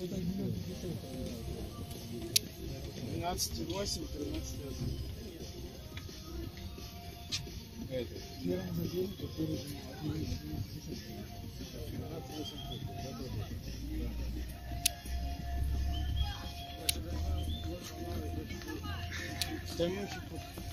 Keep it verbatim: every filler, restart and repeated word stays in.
двенадцать и восемь, тринадцать лет. Это. Первым забил, который Там